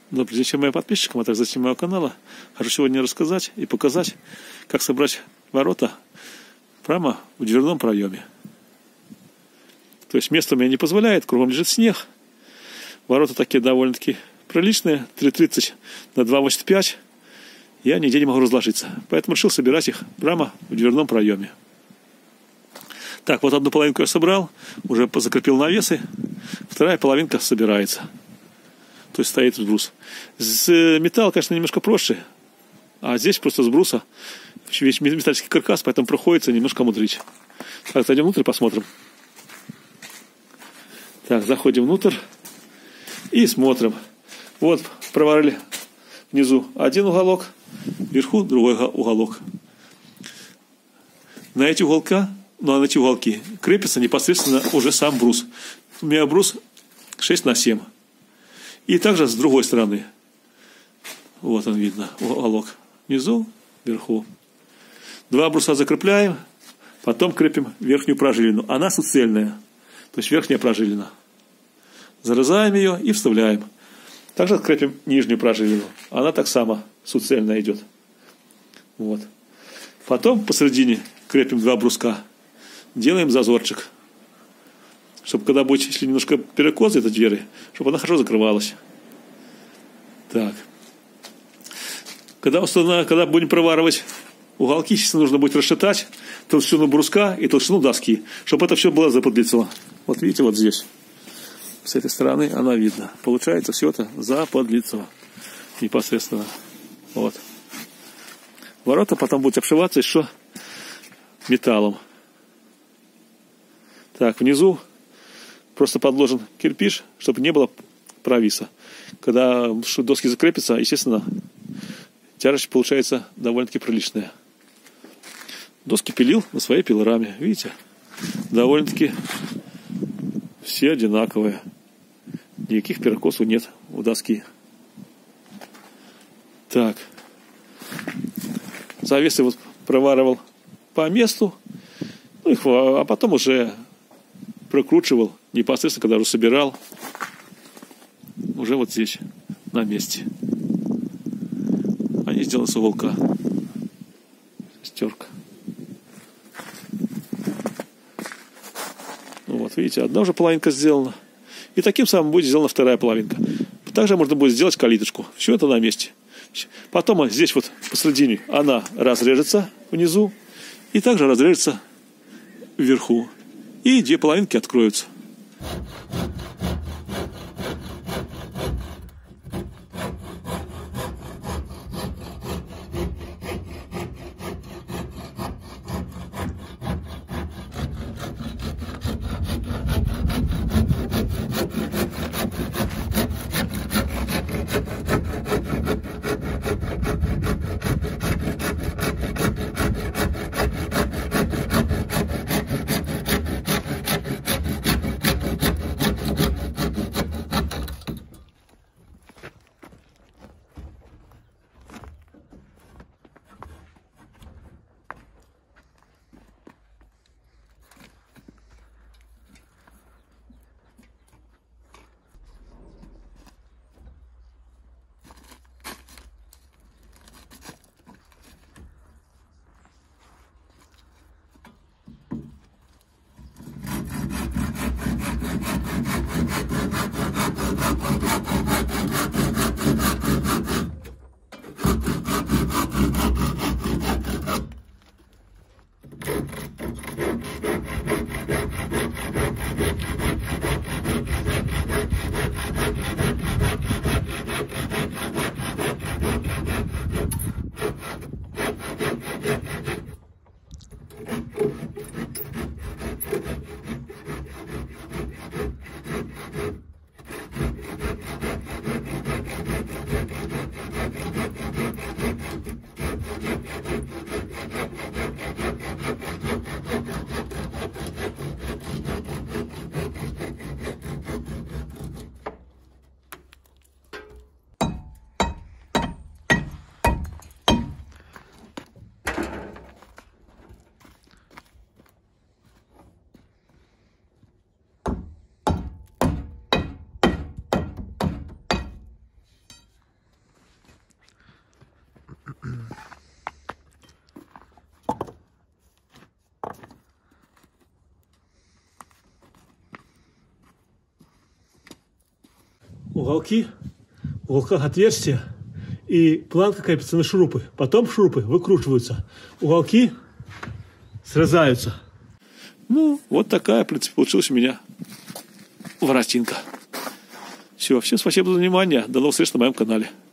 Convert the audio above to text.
Добрый вечер моим подписчикам, а также зрителям моего канала. Хочу сегодня рассказать и показать, как собрать ворота прямо в дверном проеме. То есть место мне не позволяет, кругом лежит снег. Ворота такие довольно-таки приличные, 3,30 на 2,85. Я нигде не могу разложиться. Поэтому решил собирать их прямо в дверном проеме. Так, вот одну половинку я собрал, уже закрепил навесы. Вторая половинка собирается. То есть стоит брус. С металла, конечно, немножко проще. А здесь просто с бруса весь металлический каркас, поэтому приходится немножко мудрить. Так, зайдем внутрь, посмотрим. Так, заходим внутрь и смотрим. Вот, проварили внизу один уголок, вверху другой уголок. На эти уголки крепится непосредственно уже сам брус. У меня брус 6х7. И также с другой стороны. Вот он видно, уголок. Внизу, вверху. Два бруса закрепляем, потом крепим верхнюю прожилину. Она суцельная, то есть верхняя прожилина. Зарезаем ее и вставляем. Также крепим нижнюю прожилину. Она так само суцельная идет. Вот. Потом посередине крепим два бруска. Делаем зазорчик. Чтобы когда будет, если немножко перекос этой двери, чтобы она хорошо закрывалась. Так. Когда будем проваривать уголки, естественно, нужно будет рассчитать толщину бруска и толщину доски, чтобы это все было заподлицо. Вот видите, вот здесь. С этой стороны она видно. Получается все это заподлицо. Непосредственно. Вот. Ворота потом будут обшиваться еще металлом. Так, внизу просто подложен кирпич, чтобы не было провиса. Когда доски закрепятся, естественно, тяжесть получается довольно-таки приличная. Доски пилил на своей пилораме. Видите? Довольно-таки все одинаковые. Никаких перекосов нет у доски. Так. Завесы вот проваривал по месту. Ну, а потом уже прокручивал непосредственно, когда уже собирал, уже вот здесь, на месте. Они сделаны с уголка. Шестерка. Ну вот, видите, одна уже половинка сделана. И таким самым будет сделана вторая половинка. Также можно будет сделать калиточку. Все это на месте. Потом здесь вот посередине она разрежется внизу. И также разрежется вверху. И две половинки откроются. уголки, в уголках отверстия, и планка крепится на шурупы. Потом шурупы выкручиваются, уголки срезаются. Ну, вот такая, в принципе, получилась у меня воротинка. Все, всем спасибо за внимание. До новых встреч на моем канале.